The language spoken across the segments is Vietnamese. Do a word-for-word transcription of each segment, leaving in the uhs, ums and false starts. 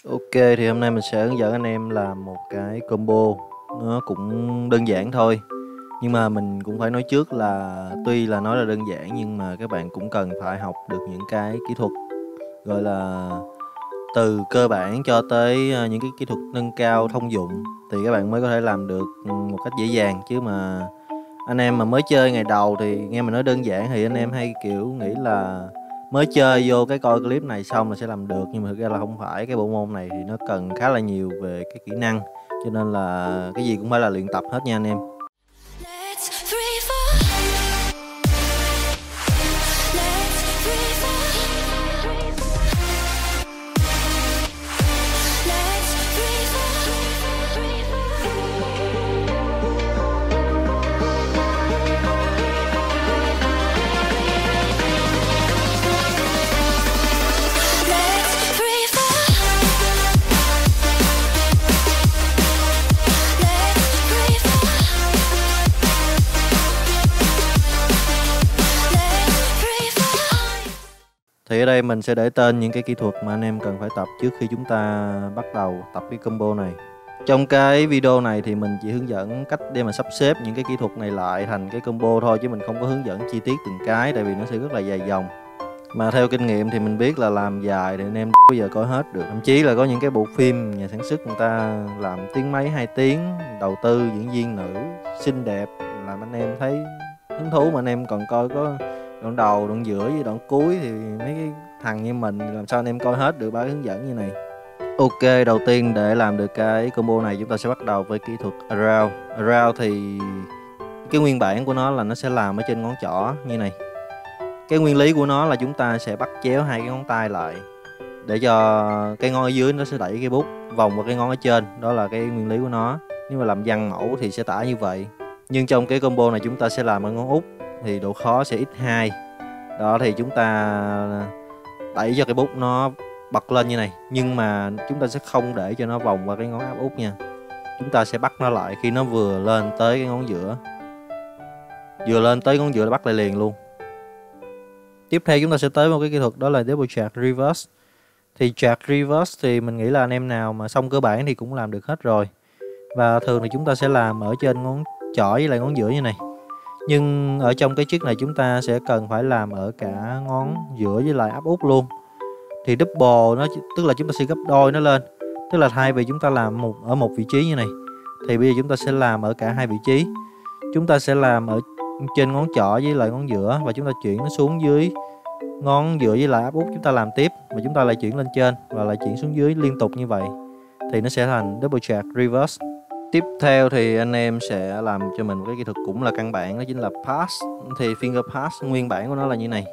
Ok, thì hôm nay mình sẽ hướng dẫn anh em làm một cái combo. Nó cũng đơn giản thôi, nhưng mà mình cũng phải nói trước là tuy là nói là đơn giản nhưng mà các bạn cũng cần phải học được những cái kỹ thuật, gọi là từ cơ bản cho tới ờ, những cái kỹ thuật nâng cao thông dụng, thì các bạn mới có thể làm được một cách dễ dàng. Chứ mà anh em mà mới chơi ngày đầu thì nghe mình nói đơn giản thì anh em hay kiểu nghĩ là mới chơi vô cái coi clip này xong là sẽ làm được, nhưng mà thực ra là không phải. Cái bộ môn này thì nó cần khá là nhiều về cái kỹ năng, cho nên là cái gì cũng phải là luyện tập hết nha anh em. Let's free fall. Let's free fall. Let's free Let's free fall. Let's free fall. Let's free fall. Thì ở đây mình sẽ để tên những cái kỹ thuật mà anh em cần phải tập trước khi chúng ta bắt đầu tập cái combo này. Trong cái video này thì mình chỉ hướng dẫn cách để mà sắp xếp những cái kỹ thuật này lại thành cái combo thôi, chứ mình không có hướng dẫn chi tiết từng cái, tại vì nó sẽ rất là dài dòng. Mà theo kinh nghiệm thì mình biết là làm dài thì anh em bao giờ coi hết được. Thậm chí là có những cái bộ phim nhà sản xuất người ta làm tiếng mấy hai tiếng, đầu tư diễn viên nữ xinh đẹp, làm anh em thấy hứng thú, mà anh em còn coi có đoạn đầu, đoạn giữa với đoạn cuối thì mấy cái thằng như mình làm sao anh em coi hết được ba cái hướng dẫn như này. Ok, đầu tiên để làm được cái combo này chúng ta sẽ bắt đầu với kỹ thuật around. Around thì cái nguyên bản của nó là nó sẽ làm ở trên ngón trỏ như này. Cái nguyên lý của nó là chúng ta sẽ bắt chéo hai cái ngón tay lại để cho cái ngón ở dưới nó sẽ đẩy cái bút vòng vào cái ngón ở trên. Đó là cái nguyên lý của nó. Nếu mà làm văn mẫu thì sẽ tả như vậy. Nhưng trong cái combo này chúng ta sẽ làm ở ngón út thì độ khó sẽ nhân hai. Đó, thì chúng ta đẩy cho cái bút nó bật lên như này, nhưng mà chúng ta sẽ không để cho nó vòng qua cái ngón áp út nha. Chúng ta sẽ bắt nó lại khi nó vừa lên tới cái ngón giữa. Vừa lên tới ngón giữa là bắt lại liền luôn. Tiếp theo chúng ta sẽ tới một cái kỹ thuật đó là double chart reverse. Thì chart reverse thì mình nghĩ là anh em nào mà xong cơ bản thì cũng làm được hết rồi. Và thường thì chúng ta sẽ làm ở trên ngón trỏ với lại ngón giữa như này. Nhưng ở trong cái chiếc này chúng ta sẽ cần phải làm ở cả ngón giữa với lại áp út luôn. Thì double nó tức là chúng ta sẽ gấp đôi nó lên. Tức là thay vì chúng ta làm một ở một vị trí như này thì bây giờ chúng ta sẽ làm ở cả hai vị trí. Chúng ta sẽ làm ở trên ngón trỏ với lại ngón giữa, và chúng ta chuyển nó xuống dưới ngón giữa với lại áp út, chúng ta làm tiếp, và chúng ta lại chuyển lên trên và lại chuyển xuống dưới liên tục như vậy, thì nó sẽ thành double chart reverse. Tiếp theo thì anh em sẽ làm cho mình một cái kỹ thuật cũng là căn bản, đó chính là pass. Thì finger pass nguyên bản của nó là như này.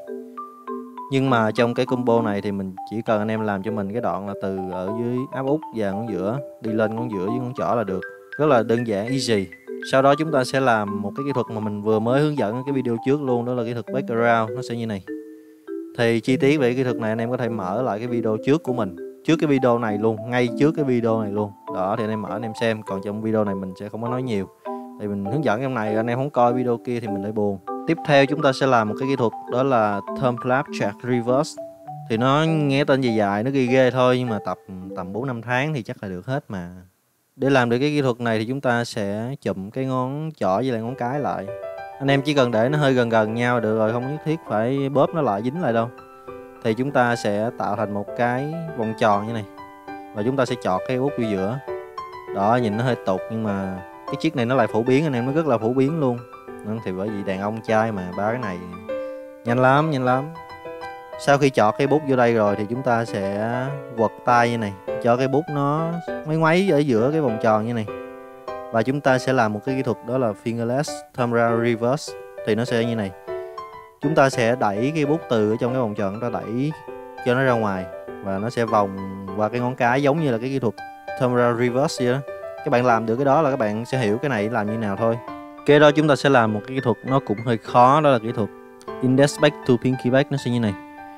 Nhưng mà trong cái combo này thì mình chỉ cần anh em làm cho mình cái đoạn là từ ở dưới áp út và ngón giữa đi lên ngón giữa với ngón trỏ là được. Rất là đơn giản, easy. Sau đó chúng ta sẽ làm một cái kỹ thuật mà mình vừa mới hướng dẫn ở cái video trước luôn, đó là kỹ thuật background. Nó sẽ như này. Thì chi tiết về kỹ thuật này anh em có thể mở lại cái video trước của mình, trước cái video này luôn, ngay trước cái video này luôn. Đó, thì anh em mở anh em xem. Còn trong video này mình sẽ không có nói nhiều, thì mình hướng dẫn trong này, anh em không coi video kia thì mình lại buồn. Tiếp theo chúng ta sẽ làm một cái kỹ thuật đó là thumb clap chart reverse. Thì nó nghe tên dài dài, nó ghê ghê thôi, nhưng mà tập tầm bốn năm tháng thì chắc là được hết mà. Để làm được cái kỹ thuật này thì chúng ta sẽ chụm cái ngón trỏ với lại ngón cái lại. Anh em chỉ cần để nó hơi gần gần nhau được rồi, không nhất thiết phải bóp nó lại dính lại đâu. Thì chúng ta sẽ tạo thành một cái vòng tròn như này, và chúng ta sẽ chọt cái út vô giữa. Đó, nhìn nó hơi tục nhưng mà cái chiếc này nó lại phổ biến anh em, nó rất là phổ biến luôn. Thì bởi vì đàn ông trai mà ba cái này nhanh lắm, nhanh lắm. Sau khi chọt cái bút vô đây rồi thì chúng ta sẽ quật tay như này, cho cái bút nó ngoáy ngoáy ở giữa cái vòng tròn như này. Và chúng ta sẽ làm một cái kỹ thuật đó là fingerless thumb round reverse. Thì nó sẽ như này. Chúng ta sẽ đẩy cái bút từ ở trong cái vòng tròn, chúng ta đẩy cho nó ra ngoài, và nó sẽ vòng qua cái ngón cái, giống như là cái kỹ thuật thumb round reverse vậy đó. Các bạn làm được cái đó là các bạn sẽ hiểu cái này làm như nào thôi. Kế đó chúng ta sẽ làm một cái kỹ thuật nó cũng hơi khó, đó là kỹ thuật index back to pinky back. Nó sẽ như này.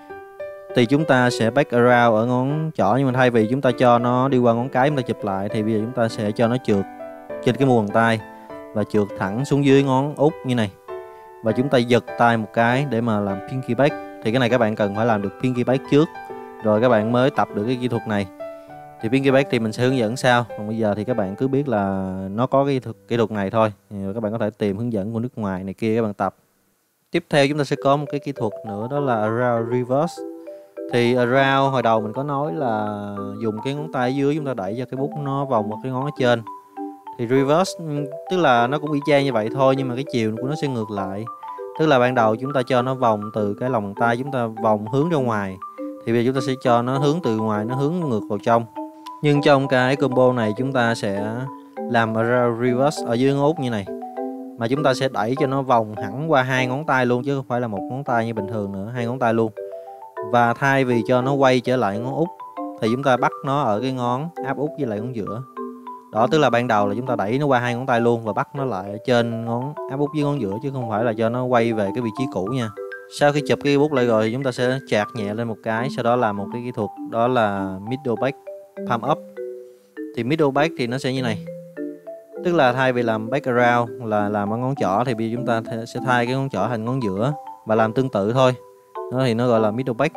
Thì chúng ta sẽ back around ở ngón trỏ, nhưng mà thay vì chúng ta cho nó đi qua ngón cái chúng ta chụp lại, thì bây giờ chúng ta sẽ cho nó trượt trên cái mu bàn tay và trượt thẳng xuống dưới ngón út như này. Và chúng ta giật tay một cái để mà làm pinky back. Thì cái này các bạn cần phải làm được pinky back trước, rồi các bạn mới tập được cái kỹ thuật này. Thì Pinky Back thì mình sẽ hướng dẫn sau. Còn bây giờ thì các bạn cứ biết là nó có cái thuật, kỹ thuật này thôi. Rồi các bạn có thể tìm hướng dẫn của nước ngoài này kia các bạn tập. Tiếp theo chúng ta sẽ có một cái kỹ thuật nữa, đó là Around Reverse. Thì Around hồi đầu mình có nói là dùng cái ngón tay ở dưới chúng ta đẩy cho cái bút nó vòng vào cái ngón ở trên. Thì Reverse tức là nó cũng y chang như vậy thôi, nhưng mà cái chiều của nó sẽ ngược lại. Tức là ban đầu chúng ta cho nó vòng từ cái lòng bàn tay, chúng ta vòng hướng ra ngoài. Thì bây giờ chúng ta sẽ cho nó hướng từ ngoài, nó hướng ngược vào trong. Nhưng trong cái combo này chúng ta sẽ làm Around Reverse ở dưới ngón út như này, mà chúng ta sẽ đẩy cho nó vòng hẳn qua hai ngón tay luôn, chứ không phải là một ngón tay như bình thường nữa, hai ngón tay luôn. Và thay vì cho nó quay trở lại ngón út thì chúng ta bắt nó ở cái ngón áp út với lại ngón giữa. Đó, tức là ban đầu là chúng ta đẩy nó qua hai ngón tay luôn và bắt nó lại ở trên ngón áp út với ngón giữa, chứ không phải là cho nó quay về cái vị trí cũ nha. Sau khi chụp cái bút lại rồi thì chúng ta sẽ chạc nhẹ lên một cái, sau đó làm một cái kỹ thuật đó là middle back palm up. Thì middle back thì nó sẽ như này. Tức là thay vì làm back around là làm ở ngón trỏ thì bây giờ chúng ta sẽ thay cái ngón trỏ thành ngón giữa và làm tương tự thôi. Đó thì nó gọi là middle back.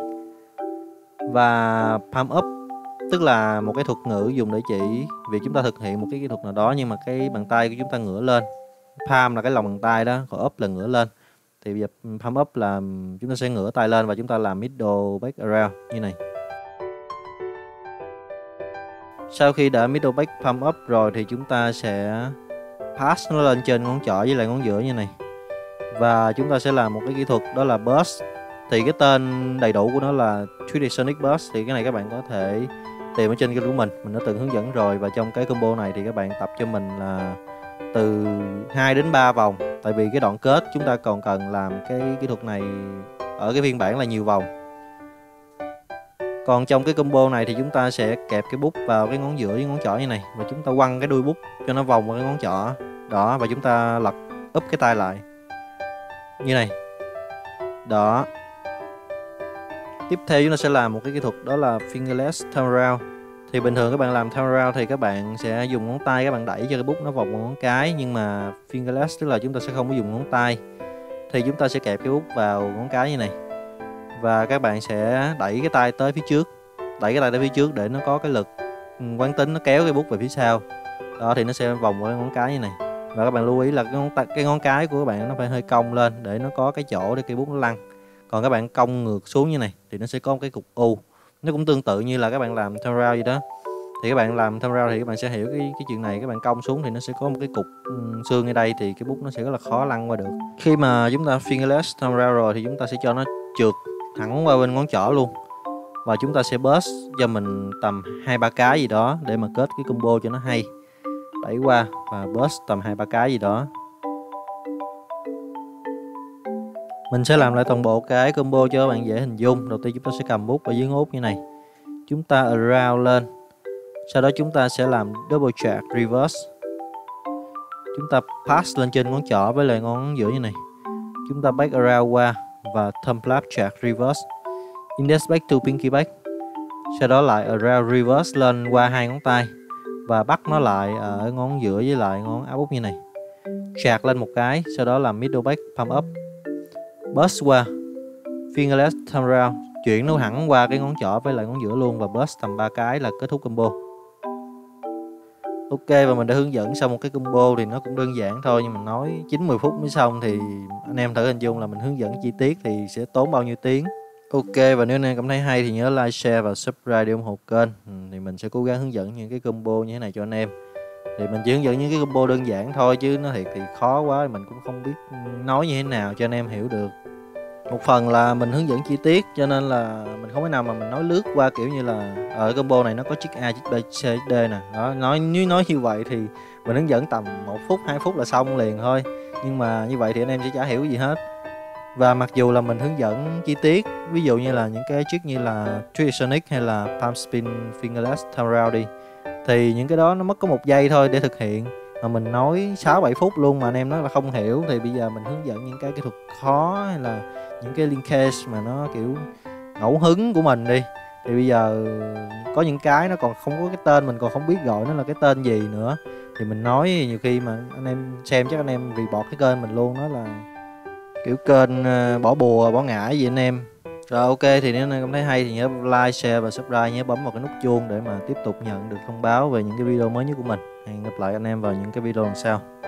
Và palm up tức là một cái thuật ngữ dùng để chỉ việc chúng ta thực hiện một cái kỹ thuật nào đó nhưng mà cái bàn tay của chúng ta ngửa lên. Palm là cái lòng bàn tay đó, còn up là ngửa lên. Thì bây giờ palm up là chúng ta sẽ ngửa tay lên và chúng ta làm middle back around như này. Sau khi đã middle back palm up rồi thì chúng ta sẽ pass nó lên trên ngón trỏ với lại ngón giữa như này. Và chúng ta sẽ làm một cái kỹ thuật đó là burst. Thì cái tên đầy đủ của nó là three D Sonic Burst. Thì cái này các bạn có thể tìm ở trên kênh của mình, mình đã từng hướng dẫn rồi. Và trong cái combo này thì các bạn tập cho mình là từ hai đến ba vòng. Tại vì cái đoạn kết chúng ta còn cần làm cái kỹ thuật này ở cái phiên bản là nhiều vòng. Còn trong cái combo này thì chúng ta sẽ kẹp cái bút vào cái ngón giữa với ngón trỏ như này. Và chúng ta quăng cái đuôi bút cho nó vòng vào cái ngón trỏ. Đó, và chúng ta lật úp cái tay lại như này. Đó. Tiếp theo chúng ta sẽ làm một cái kỹ thuật đó là fingerless turnaround. Thì bình thường các bạn làm turnaround thì các bạn sẽ dùng ngón tay các bạn đẩy cho cái bút nó vòng vào ngón cái. Nhưng mà fingerless tức là chúng ta sẽ không có dùng ngón tay. Thì chúng ta sẽ kẹp cái bút vào ngón cái như này. Và các bạn sẽ đẩy cái tay tới phía trước. Đẩy cái tay tới phía trước để nó có cái lực quán tính, nó kéo cái bút về phía sau. Đó thì nó sẽ vòng vào cái ngón cái như này. Và các bạn lưu ý là cái ngón, cái ngón cái của các bạn nó phải hơi cong lên để nó có cái chỗ để cây bút nó lăn. Còn các bạn cong ngược xuống như này thì nó sẽ có một cái cục U. Nó cũng tương tự như là các bạn làm turnaround gì đó. Thì các bạn làm turnaround thì các bạn sẽ hiểu cái cái chuyện này. Các bạn cong xuống thì nó sẽ có một cái cục um, xương ở đây thì cái bút nó sẽ rất là khó lăn qua được. Khi mà chúng ta fingerless turnaround rồi thì chúng ta sẽ cho nó trượt thẳng qua bên ngón trỏ luôn. Và chúng ta sẽ burst cho mình tầm hai ba cái gì đó để mà kết cái combo cho nó hay. Đẩy qua và burst tầm hai ba cái gì đó. Mình sẽ làm lại toàn bộ cái combo cho các bạn dễ hình dung. Đầu tiên chúng ta sẽ cầm bút ở dưới ngón út như này. Chúng ta around lên. Sau đó chúng ta sẽ làm double track reverse. Chúng ta pass lên trên ngón trỏ với lại ngón giữa như này. Chúng ta back around qua và thumb flap track reverse. Index back to pinky back. Sau đó lại around reverse lên qua hai ngón tay và bắt nó lại ở ngón giữa với lại ngón áp út như này. Track lên một cái, sau đó làm middle back palm up. Burst qua fingerless turnaround, chuyển nó hẳn qua cái ngón trỏ với lại ngón giữa luôn và burst tầm ba cái là kết thúc combo. Ok, và mình đã hướng dẫn xong một cái combo thì nó cũng đơn giản thôi, nhưng mình nói chín mười phút mới xong thì anh em thử hình dung là mình hướng dẫn chi tiết thì sẽ tốn bao nhiêu tiếng. Ok, và nếu anh em cảm thấy hay thì nhớ like, share và subscribe để ủng hộ kênh. Ừ, thì mình sẽ cố gắng hướng dẫn những cái combo như thế này cho anh em. Thì mình chỉ hướng dẫn những cái combo đơn giản thôi, chứ nó thiệt thì khó quá mình cũng không biết nói như thế nào cho anh em hiểu được. Một phần là mình hướng dẫn chi tiết cho nên là mình không thể nào mà mình nói lướt qua kiểu như là ở combo này nó có chiếc A, chiếc B, C, chiếc D nè. Đó, nói nếu nói như vậy thì mình hướng dẫn tầm một phút, hai phút là xong liền thôi. Nhưng mà như vậy thì anh em sẽ chả hiểu gì hết. Và mặc dù là mình hướng dẫn chi tiết, ví dụ như là những cái trick như là three D Sonic hay là palm spin fingerless turnaround đi, thì những cái đó nó mất có một giây thôi để thực hiện, mà mình nói sáu bảy phút luôn mà anh em nói là không hiểu. Thì bây giờ mình hướng dẫn những cái kỹ thuật khó hay là những cái linkage mà nó kiểu ngẫu hứng của mình đi, thì bây giờ có những cái nó còn không có cái tên, mình còn không biết gọi nó là cái tên gì nữa, thì mình nói nhiều khi mà anh em xem chắc anh em report cái kênh mình luôn, đó là kiểu kênh bỏ bùa bỏ ngải gì anh em. Rồi ok, thì nếu anh em cảm thấy hay thì nhớ like, share và subscribe, nhớ bấm vào cái nút chuông để mà tiếp tục nhận được thông báo về những cái video mới nhất của mình. Hẹn gặp lại anh em vào những cái video lần sau.